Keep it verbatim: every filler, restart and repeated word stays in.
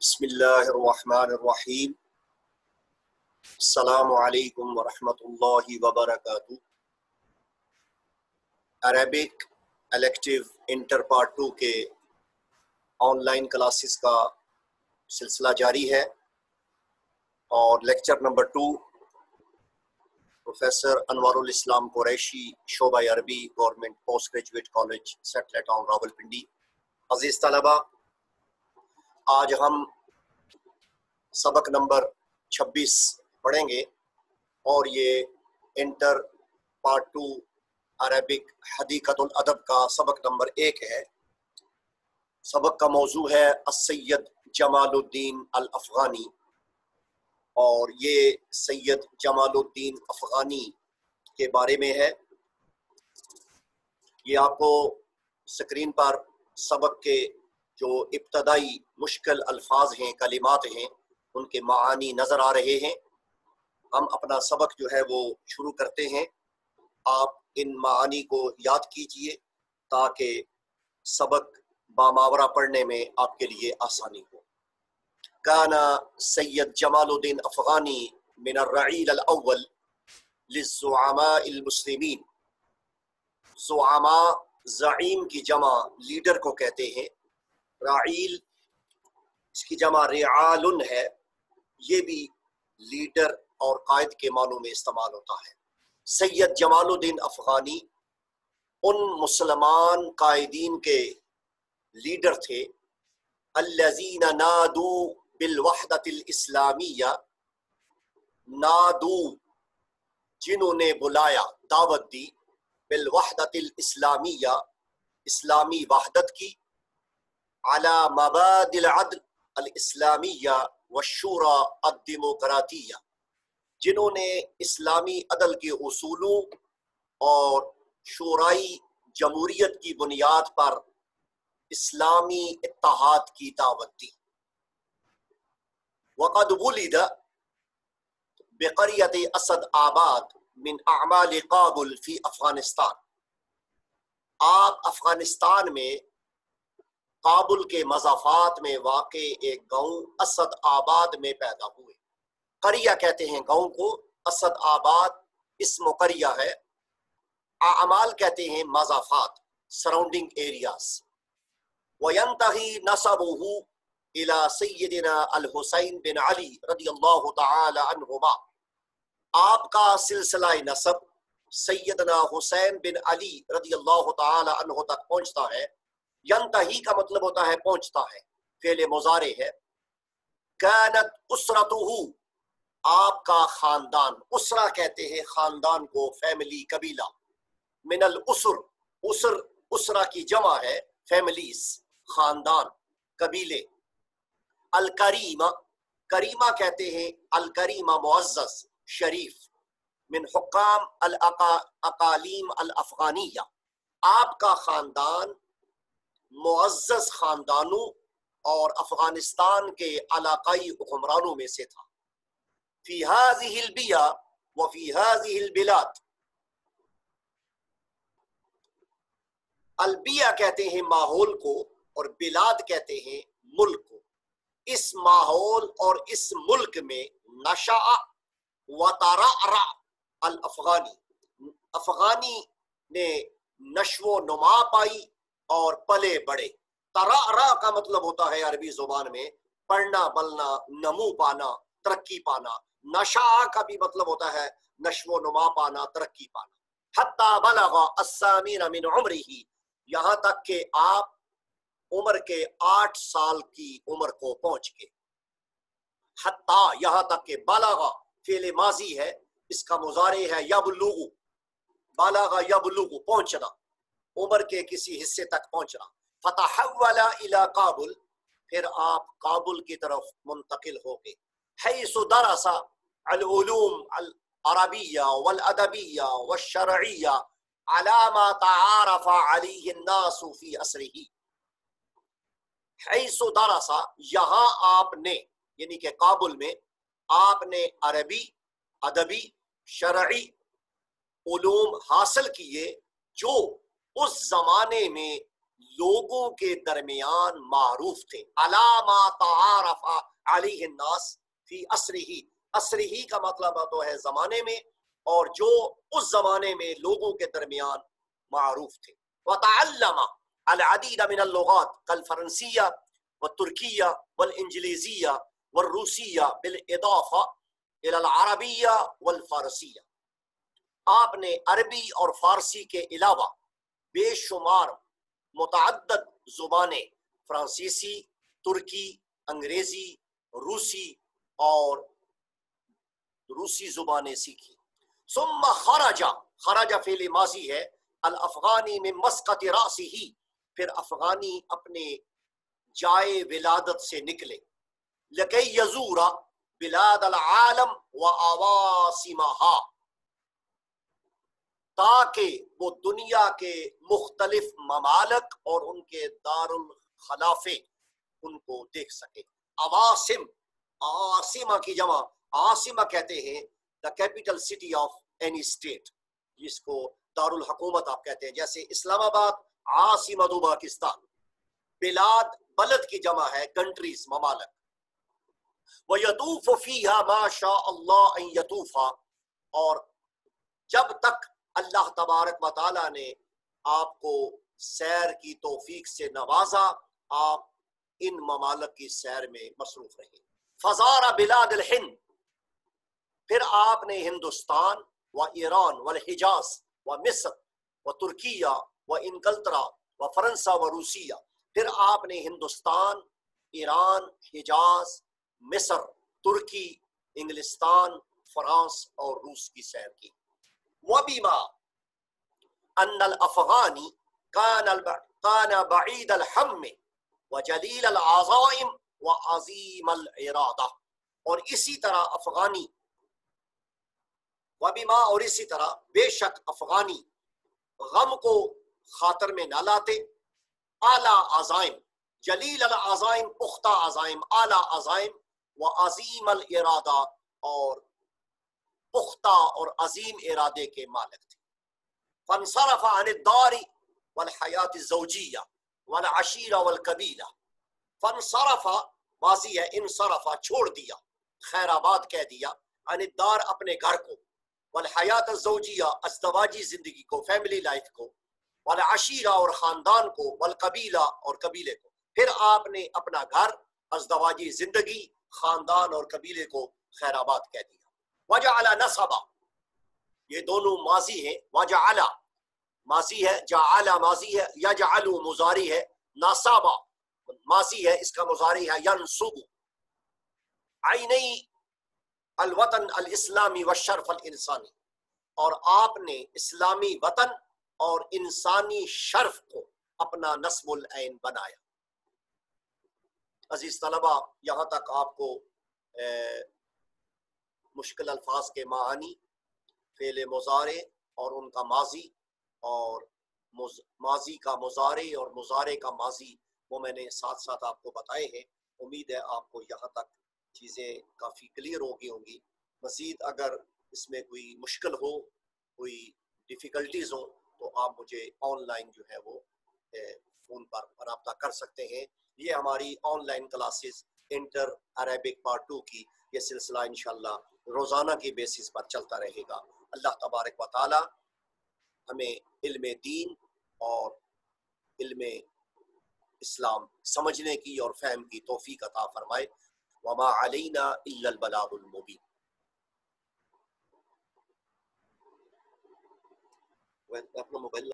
بسم اللہ الرحمن الرحیم۔ السلام علیکم ورحمۃ اللہ وبرکاتہ۔ Arabic elective inter part two کے آن لائن کلاسز کا سلسلہ جاری ہے اور lecture number two professor Anwar ul Islam Qureshi, شعبہ عربی، government post graduate college satellite town Rawalpindi. عزیز طلبہ، آج ہم سبق نمبر چھبیس پڑھیں گے اور یہ inter part two Arabic Hadiqat ul Adab کا سبق نمبر ایک ہے۔ سبق کا موضوع ہے السید جمال الدین الافغانی، اور یہ سید جمال الدین افغانی کے بارے میں ہے۔ یہ آپ کو سکرین پر سبق کے جو ابتدائی مشکل الفاظ ہیں، کلمات ہیں، ان کے معانی نظر آ رہے ہیں۔ ہم اپنا سبق جو ہے وہ شروع کرتے ہیں۔ آپ ان معانی کو یاد کیجئے تاکہ سبق باماورہ پڑھنے میں آپ کے لیے آسانی ہو۔ کانا سید جمال الدین افغانی من الرعیل الاول للزعماء المسلمین۔ زعماء زعیم کی جمع لیڈر کو کہتے ہیں۔ رعیل اس کی جمع رعال ہے، یہ بھی لیڈر اور قائد کے معنوں میں استعمال ہوتا ہے۔ سید جمال الدین افغانی ان مسلمان قائدین کے لیڈر تھے الذین نادوا بالوحدۃ الاسلامیہ، نادو جنہوں نے بلایا، دعوت دی، بالوحدۃ الاسلامیہ اسلامی وحدت کی، علی مبادئ العدل الاسلامیہ والشورى الدیمقراطیہ، جنہوں نے اسلامی عدل کے اصولوں اور شورائی جمہوریت کی بنیاد پر اسلامی اتحاد کی دعوت دی۔ وقد ولد بقریۃ اسد آباد من اعمال کابل فی افغانستان۔ آپ افغانستان میں کابل کے مضافات میں واقع ایک گاؤں اسد آباد میں پیدا ہوئے۔ قریہ کہتے ہیں گاؤں کو، اسد آباد اسم و قریہ ہے۔ اعمال کہتے ہیں مضافات، سراؤنڈنگ ایریاز۔ وَيَنْتَهِي نَسَبُهُ إِلَى سَيِّدِنَا الحسین بن علی رضی اللہ تعالی عنہما۔ آپ کا سلسلہ نسب سیدنا حسین بن علی رضی اللہ تعالی عنہ تک پہنچتا ہے۔ ینتہی کا مطلب ہوتا ہے پہنچتا ہے، فعل مضارع ہے۔ کانت اسرتہ، آپ کا خاندان، اسرہ کہتے ہیں خاندان کو، فیملی، قبیلہ۔ من الاسر، اسر اسرہ کی جمع ہے، فیملیز، خاندان، قبیلے۔ الکریمہ، کریمہ کہتے ہیں الکریمہ معزز، شریف۔ من حکام الاقالیم الافغانیہ، آپ کا خاندان معزز خاندانوں اور افغانستان کے علاقائی حکمرانوں میں سے تھا۔ فی هذه البیع وفی هذه البلاد، البیع کہتے ہیں ماحول کو اور بلاد کہتے ہیں ملک کو۔ اس ماحول اور اس ملک میں نشأ وترعرع الافغانی، افغانی نے نشو و نما پائی اور پلے بڑے۔ ترعرع کا مطلب ہوتا ہے عربی زبان میں پڑھنا، بلنا، نمو پانا، ترقی پانا۔ نشا کا بھی مطلب ہوتا ہے نشو و نما پانا، ترقی پانا۔ حتی بلغ الثامین من عمرہ، یہاں تک کہ آپ عمر کے آٹھ سال کی عمر کو پہنچ گئے۔ حتی یہاں تک کہ، بلغ فعل ماضی ہے، اس کا مضارع ہے یبلغ، بلغ یبلغ پہنچنا، عمر کے کسی حصے تک پہنچنا۔ فتحول الی کابل، پھر آپ کابل کی طرف منتقل ہو گئے۔ حیث درس العلوم العربیہ والادبیہ والشرعیہ علی ما تعارف علیہ الناس فی عصرہ۔ حیث درس، یہاں آپ نے، یعنی کہ کابل میں آپ نے عربی، ادبی، شرعی علوم حاصل کیے جو اس زمانے میں لوگوں کے درمیان معروف تھے. علی ما تعارف علیہ الناس فی عصرہ، عصرہ کا مطلب تو ہے زمانے میں، اور جو اس زمانے میں لوگوں کے درمیان معروف تھے. وتعلم العدید من اللغات کالفرنسیہ والترکیہ والانجلیزیہ والروسیہ بالاضافہ الی العربیہ والفارسیہ. آپ نے عربی اور فارسی کے علاوہ بے شمار متعدد زبانیں، فرانسیسی، ترکی، انگریزی، روسی اور روسی زبانیں سیکھی. ثم خرج، خرج فعل ماضی ہے، الافغانی من مسقط راسہ، پھر افغانی اپنے جائے ولادت سے نکلے. لکی یزور بلاد العالم و عواصمہا، تاکہ وہ دنیا کے مختلف ممالک اور ان کے دارالخلافے ان کو دیکھ سکے. عواصم، عاصمہ کی جمع عاصمہ کہتے ہیں the capital city of any state, جس کو دارالحکومت آپ کہتے ہیں، جیسے اسلام آباد عاصمۃ پاکستان. بلاد بلد کی جمع ہے کنٹریز، ممالک. وَيَطُوفُ فِيهَا مَا شَاءَ اللَّهُ أَن يَطُوفَ، اور جب تک اللہ تبارک و تعالیٰ نے آپ کو سیر کی توفیق سے نوازا، آپ ان ممالک کی سیر میں مصروف رہے. فزار بلاد الہند، پھر آپ نے ہندوستان و ایران و الحجاز و مصر و ترکیہ و انگلترا و فرنسا و روسیہ، پھر آپ نے ہندوستان، ایران، حجاز، مصر، ترکی، انگلستان، فرانس اور روس کی سیر کی. وبما ان الافغانی کان کان بعید الحم وجلیل العزائم وعظیم الارادہ، اور اسی طرح افغانی، وبما اور اسی طرح بے شک افغانی غم کو خاطر میں نہ لاتے، اعلی عزائم، جلیل العزائم پختہ عزائم، اعلی عزائم، وعظیم الارادہ اور پختہ اور عظیم ارادے کے مالک تھے. فانصرف عن الدار والحیات الزوجیہ والعشیرہ والقبیلہ. فانصرف ماضی ہے، انصرف چھوڑ دیا، خیر آباد کہہ دیا، عن الدار اپنے گھر کو، والحیات الزوجیہ ازدواجی زندگی کو، فیملی لائف کو، والعشیرہ اور خاندان کو، والقبیلہ اور قبیلے کو. پھر آپ نے اپنا گھر، ازدواجی زندگی، خاندان اور قبیلے کو خیر آباد کہہ دیا. وجعل نصبا، یہ دونوں ماضی ہیں، وجعل ماضی ہے، جعل ماضی ہے، یجعل مضارع ہے، نصبا ماضی ہے، اس کا مضارع ہے ینصب. عینی الوطن الاسلامی والشرف الانسانی، اور آپ نے اسلامی وطن اور انسانی شرف کو اپنا نصب العین بنایا. عزیز طلبہ، یہاں تک آپ کو مشکل الفاظ کے معانی، فعل مضارع اور ان کا ماضی، اور ماضی کا مضارع اور مضارع کا ماضی، وہ میں نے ساتھ ساتھ آپ کو بتائے ہیں. امید ہے آپ کو یہاں تک چیزیں کافی کلیئر ہو گئی ہوں گی. مزید اگر اس میں کوئی مشکل ہو، کوئی ڈیفیکلٹیز ہوں، تو آپ مجھے آن لائن جو ہے وہ فون پر رابطہ کر سکتے ہیں. یہ ہماری online classes inter Arabic part two کی یہ سلسلہ انشاءاللہ روزانہ کی بیسس پر چلتا رہے گا. اللہ تبارک و تعالی ہمیں علم دین اور علم اسلام سمجھنے کی اور فہم کی توفیق عطا فرمائے. وما علینا الا البلاغ المبین. اپنا موبائل